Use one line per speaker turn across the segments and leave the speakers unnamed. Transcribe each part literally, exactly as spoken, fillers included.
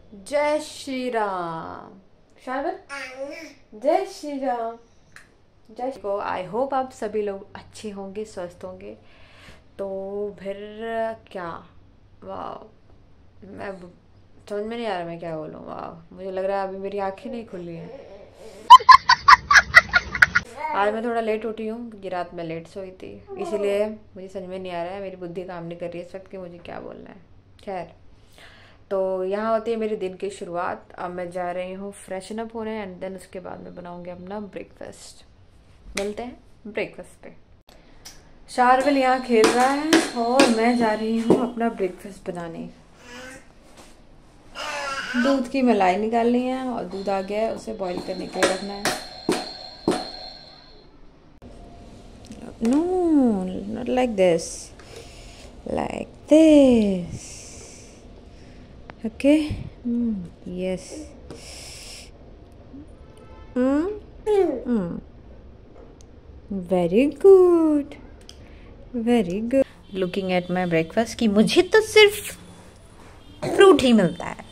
जय श्री राम। शारवल, जय श्री राम। जय को आई होप आप सभी लोग अच्छे होंगे, स्वस्थ होंगे। तो फिर क्या, वाह, मैं समझ में नहीं आ रहा मैं क्या बोलूँ। वाह, मुझे लग रहा है अभी मेरी आंखें नहीं खुली हैं। आज मैं थोड़ा लेट उठी हूँ क्योंकि रात में लेट सोई थी, इसीलिए मुझे समझ में नहीं आ रहा है, मेरी बुद्धि काम नहीं कर रही है इस वक्त कि मुझे क्या बोलना है। खैर, तो यहाँ होती है मेरे दिन की शुरुआत। अब मैं जा रही हूँ फ्रेशन अप होने एंड देन उसके बाद मैं बनाऊंगी अपना ब्रेकफास्ट। मिलते हैं ब्रेकफास्ट पे। शारविल यहाँ खेल रहा है और मैं जा रही हूँ अपना ब्रेकफास्ट बनाने। दूध की मलाई निकालनी है और दूध आ गया है, उसे बॉईल करने के लिए रखना है। No, not like this, like this. Okay. Mm, yes. Mm? Mm. Very good. Very good. Looking at my breakfast कि मुझे तो सिर्फ फ्रूट ही मिलता है।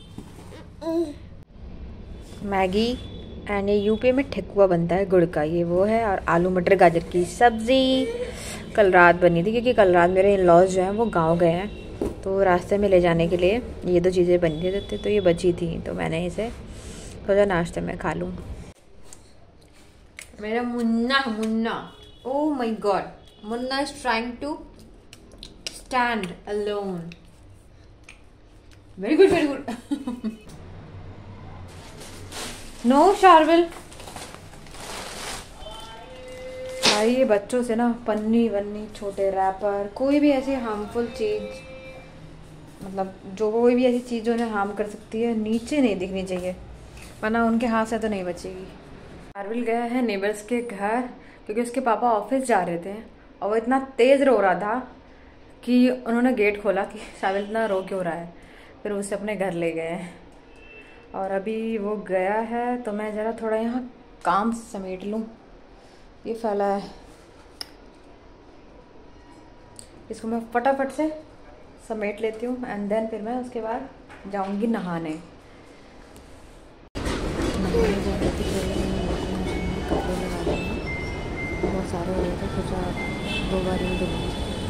मैगी एंड ये यूपी में ठेकुआ बनता है गुड़ का, ये वो है। और आलू मटर गाजर की सब्जी कल रात बनी थी क्योंकि कल रात मेरे इन लॉज जो हैं वो गाँव गए हैं, तो रास्ते में ले जाने के लिए ये दो चीज़ें बनी थी, तो ये बची थी तो मैंने इसे सोचा नाश्ते में खा लूँ। मेरा मुन्ना मुन्ना ओह माय गॉड, मुन्ना is trying to stand alone. Very good, very good. No Sharvil, भाई ये बच्चों से ना पन्नी वन्नी, छोटे रैपर, कोई भी ऐसी हार्मफुल चीज़, मतलब जो कोई भी ऐसी चीज़ जो उन्हें हार्म कर सकती है नीचे नहीं दिखनी चाहिए, वरना उनके हाथ से तो नहीं बचेगी। शारविल गया है नेबर्स के घर क्योंकि उसके पापा ऑफिस जा रहे थे और वो इतना तेज़ रो रहा था कि उन्होंने गेट खोला कि शारविल इतना रो क्यों रहा है, फिर उसे अपने घर ले गए। और अभी वो गया है तो मैं ज़रा थोड़ा यहाँ काम समेट लूँ। ये फैला है, इसको मैं फटाफट से समेट लेती हूँ एंड देन फिर मैं उसके बाद जाऊँगी नहाने। नहाने जाने से पहले मैंने कपड़े लगा दिए, बहुत सारे हो रहे थे, सोचा दो बार ही धुलूँगी।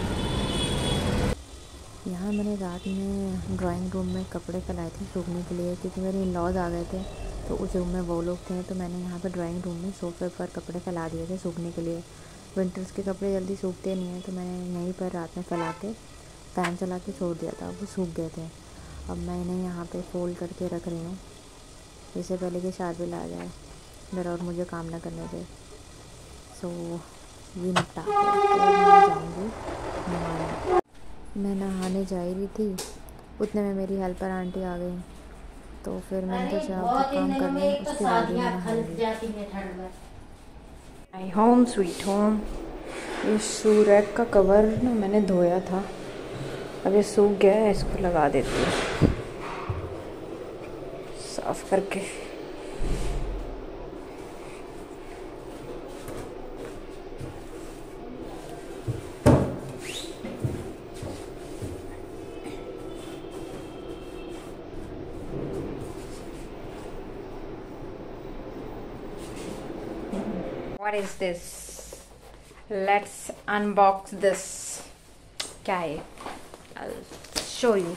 यहाँ मैंने रात में ड्राइंग रूम में कपड़े फैलाए थे सूखने के लिए क्योंकि मेरे इन-लॉज आ गए थे, तो उस रूम में वो लोग थे, तो मैंने यहाँ पे ड्राइंग रूम में सोफे पर कपड़े फैला दिए थे सूखने के लिए। विंटर्स के कपड़े जल्दी सूखते नहीं हैं, तो मैंने यहीं पर रात में फैला के फैन चला के छोड़ दिया था, वो सूख गए थे। अब मैं इन्हें यहाँ पे फोल्ड करके रख रही हूँ, इससे पहले कि शारविल आ जाए मेरा और मुझे काम ना करने दे। सो ये निपटा के मैं जाऊँगी नहाने। मैं नहाने जा ही रही थी, उतने में मेरी हेल्पर आंटी आ गई, तो फिर मैंने सोचा काम कर लूँ, उसके बाद ही मैं नहाऊंगी। My home sweet home. ये शू रैक का कवर ना मैंने धोया था, अब ये सूख गया है, इसको लगा देती हूँ साफ करके। What is this? Let's unbox this. क्या है? I'll show you.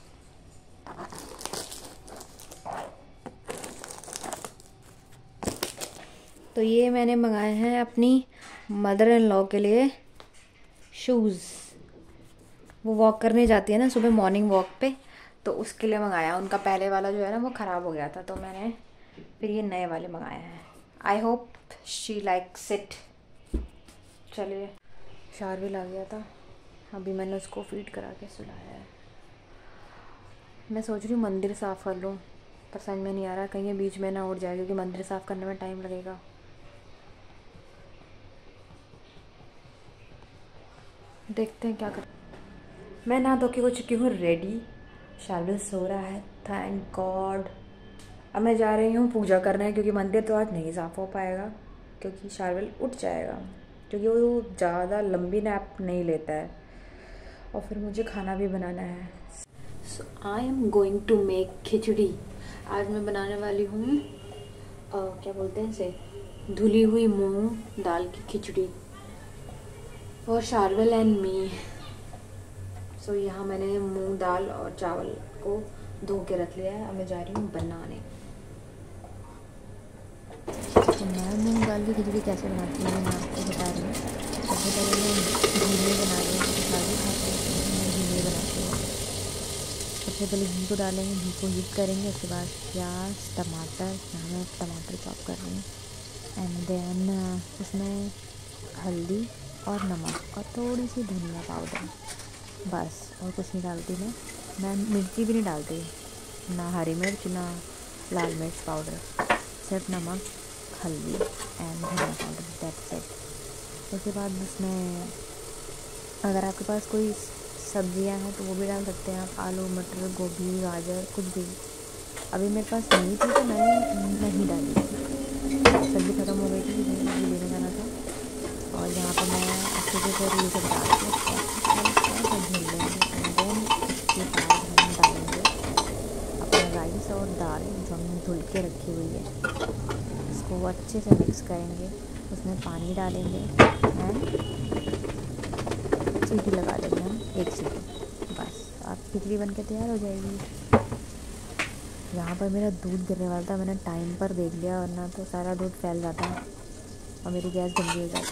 तो ये मैंने मंगाए हैं अपनी मदर इन लॉ के लिए शूज़। वो वॉक करने जाती है ना सुबह मॉर्निंग वॉक पे, तो उसके लिए मंगाया। उनका पहले वाला जो है ना वो ख़राब हो गया था, तो मैंने फिर ये नए वाले मंगाए हैं। I hope she likes it. चलिए, शारविल आ गया था, अभी मैंने उसको फीड करा के सुलाया है। मैं सोच रही हूँ मंदिर साफ़ कर लूँ, पर समझ में नहीं आ रहा कहीं ये बीच में ना उड़ जाए क्योंकि मंदिर साफ़ करने में टाइम लगेगा। देखते हैं क्या कर। मैं नहा धो के हो चुकी हूँ रेडी, शारविल सो रहा है, थैंक गॉड। अब मैं जा रही हूँ पूजा करने क्योंकि मंदिर तो आज नहीं साफ़ हो पाएगा क्योंकि शारविल उठ जाएगा, क्योंकि वो ज़्यादा लंबी नैप नहीं लेता है और फिर मुझे खाना भी बनाना है। So I am going to make खिचड़ी। आज मैं बनाने वाली हूँ क्या बोलते हैं इसे, धुली हुई मूंग दाल की खिचड़ी और शार्वेल एंड मी। सो यहाँ मैंने मूंग दाल और चावल को धो के रख लिया है। अब मैं जा रही हूँ बनाने। तो मैं मूंग दाल की खिचड़ी कैसे बनाती हूँ मैं आपको बता रही हूँ। सबसे पहले मैं घी बना रही हूँ, क्योंकि सारे खाते हैं तो मैं घी बनाती हूँ। सबसे पहले घी को डालेंगे, घी को हीट करेंगे, उसके बाद प्याज टमाटर, यहाँ मैं टमाटर चॉप कर रही हूँ, एंड देन उसमें हल्दी और नमक और थोड़ी सी धनिया पाउडर, बस और कुछ नहीं डालती मैं। मैं मिर्ची भी नहीं डालती, ना हरी मिर्च ना लाल मिर्च पाउडर, सिर्फ नमक हल्दी एंड धनिया पाउडर, दैट्स इट। उसके बाद उसमें अगर आपके पास कोई सब्जियां हैं तो वो भी डाल सकते हैं आप, आलू मटर गोभी गाजर कुछ भी। अभी मेरे पास नहीं थी तो मैं नहीं डाली, सब्ज़ी ख़त्म हो गई थी, मुझे लेने जाना था। और यहाँ पर मैं अच्छे से फिर ये सब डाल के सब धुल लेंगे, एंड देन उसके बाद हम डालेंगे अपना राइस और दाल जो हमने धुल के रखी हुई है। इसको अच्छे से मिक्स करेंगे, उसमें पानी डालेंगे एंड सीटी लगा देंगे हम, एक सीटी, बस आप खिचड़ी बन के तैयार हो जाएगी। यहाँ पर मेरा दूध गिरने वाला था, मैंने टाइम पर देख लिया, वरना तो सारा दूध फैल जाता और मेरी गैस गंदी हो जाती।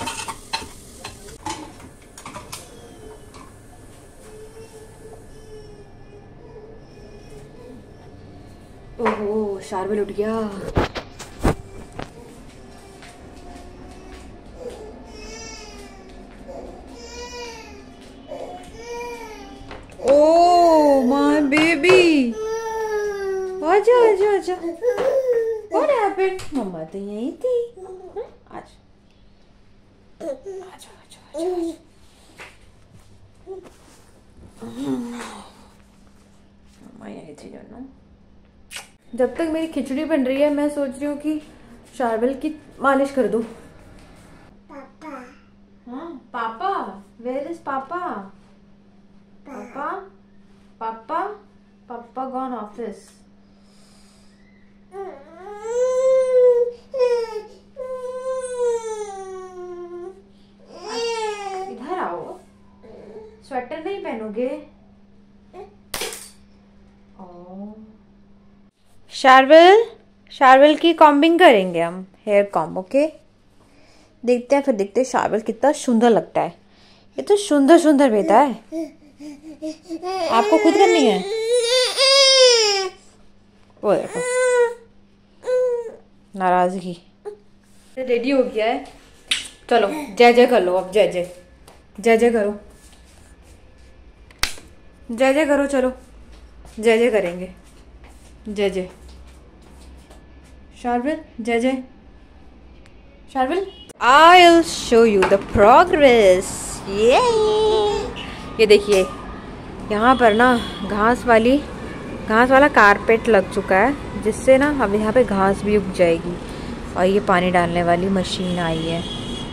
ओहो शार्वेल उठ गया। Oh my baby, आजा आजा आजा। What happened? मम्मा तो यहीं थी। आज आजा आजा आजा। मम्मा यहीं थी जानो। जब तक मेरी खिचड़ी बन रही है मैं सोच रही हूँ कि शार्वेल की मालिश कर दूँ। पापा। हाँ पापा, where is पापा? पापा पापा पापा गॉन ऑफिस। इधर आओ, स्वेटर नहीं पहनोगे? शार्वेल शार्वेल की कॉम्बिंग करेंगे हम, हेयर कॉम्ब, ओके। देखते हैं फिर देखते हैं शार्वेल कितना सुंदर लगता है। ये तो सुंदर सुंदर बेटा है, आपको खुद करनी है। वो देखो नाराजगी। रेडी हो गया है, चलो जय जय कर लो। अब जय जय जय जय करो, जय जय करो, चलो जय जय करेंगे। जय जय शार्वेल, जय जय शार्वेल। I'll show you the progress। ये देखिए यहाँ पर ना घास वाली घास वाला कारपेट लग चुका है, जिससे ना अब यहाँ पे घास भी उग जाएगी। और ये पानी डालने वाली मशीन आई है।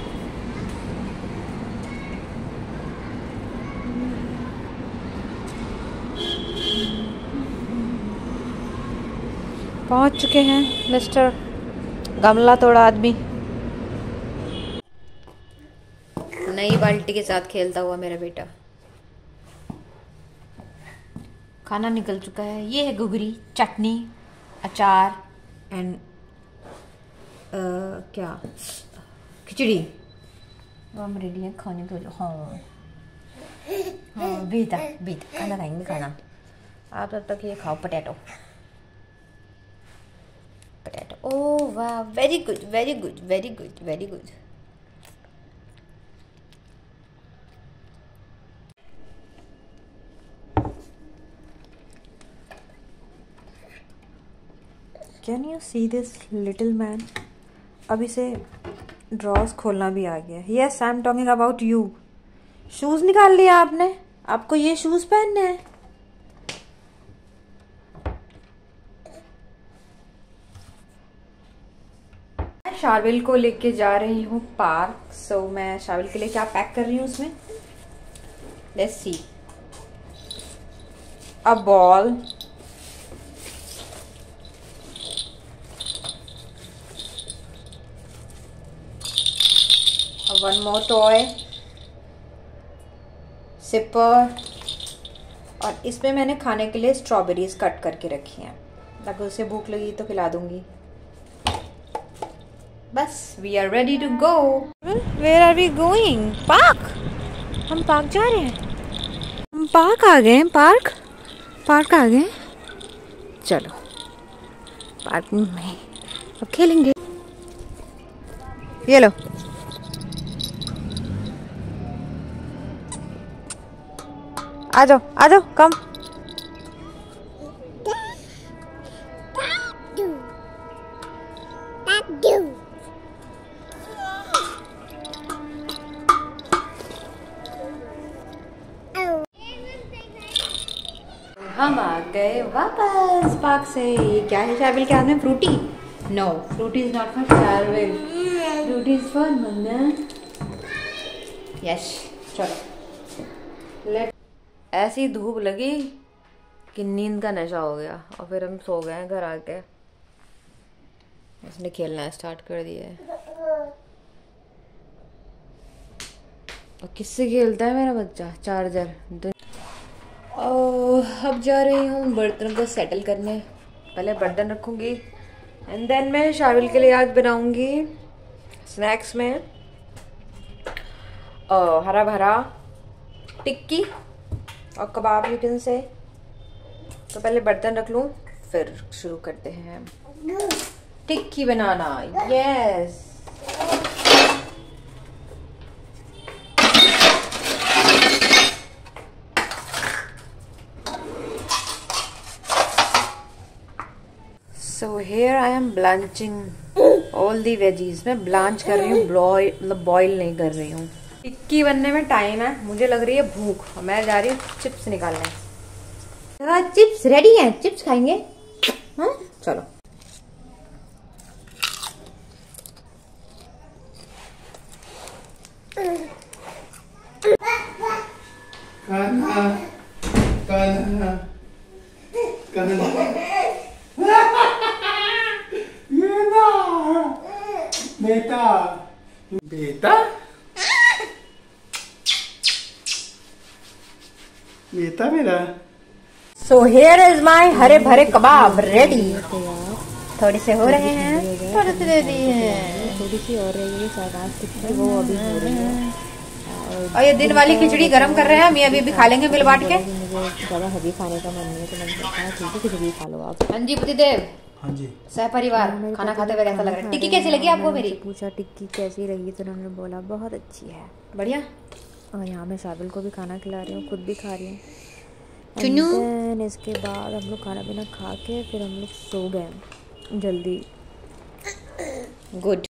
पहुँच चुके हैं मिस्टर गमला तोड़ा आदमी। नई बाल्टी के साथ खेलता हुआ मेरा बेटा। खाना निकल चुका है, ये है घुघरी, चटनी, अचार एंड क्या खिचड़ी। वो हम रेडी है खाने के लिए। हाँ हाँ बेटा बेटा खाना खाएंगे, खाना आप तब तक ये खाओ। पोटैटो पोटैटो ओह वाह, very good very good very good very good. Can you see this little man? अब इसे ड्रॉज खोलना भी आ गया। Yes I am talking about you. Shoes निकाल लिया आपने, आपको ये शूज पहनने हैं। शार्वेल को लेके जा रही हूँ पार्क। सो so, मैं शार्वेल के लिए क्या पैक कर रही हूँ उसमें, let's see. a ball, one more toy, sipper, और इसमें मैंने खाने के लिए स्ट्रॉबेरीज कट करके रखी हैं, अगर उसे भूख लगी तो खिला दूंगी। बस we are ready to go. Where are we going? Park. हम पार्क जा रहे हैं। हम पार्क आ गए हैं। पार्क पार्क आ गए। चलो पार्क में अब खेलेंगे। ये लो। आ जाओ आ जाओ कम। हम आ गए वापस पार्क से। ये क्या है शाबिल के हाथ में? Frooti? No, Frooti is not for Shabil, Frooti is for Manna. Yes चलो लेट। ऐसी धूप लगी कि नींद का नशा हो गया और फिर हम सो गए घर आके। उसने खेलना स्टार्ट कर दिया है। और किससे खेलता है मेरा बच्चा? चार्जर। अब जा रही हूँ बर्तन को सेटल करने। पहले बर्तन रखूँगी एंड देन मैं शाबिल के लिए आज बनाऊँगी स्नैक्स में uh, हरा भरा टिक्की और कबाब यू कैन से। तो पहले बर्तन रख लूँ फिर शुरू करते हैं टिक्की बनाना। Yes so here I am blanching all the veggies. मैं ब्लांच कर रही हूँ, मतलब बॉईल नहीं कर रही हूँ। टिक्की बनने में टाइम है, मुझे लग रही है भूख। मैं जा रही हूँ चिप्स निकालने। चिप्स रेडी हैं, चिप्स खाएंगे? हाँ चलो।
कान्हा, कान्हा, कान्हा। बेटा बेटा बेटा मेरा।
So here is my hare bhare kabab ready. थोड़ी से हो रहे हैं, थोड़ी सी दे दी है, थोड़ी सी और रही है, वो अभी हो रही है। और ये दिन वाली खिचड़ी गरम कर रहे हैं, हम अभी भी खा लेंगे मिल बांट के। मुझे ज्यादा हेवी खाने का मन नहीं है तो मैंने कहा ठीक है खिचड़ी खा लो आप। हाँ जी पतिदेव।
हाँ जी।
सह परिवार खाना खाते हुए कैसा लग रहा है? टिक्की कैसी लगी आपको मेरी? पूछा टिक्की कैसी लगी तो उन्होंने बोला बहुत अच्छी है। बढ़िया। और यहाँ मैं शाबिल को भी खाना खिला रही हूँ, खुद भी खा रही हूँ। इसके बाद हम लोग खाना पीना खा के फिर हम लोग सो गए जल्दी। गुड।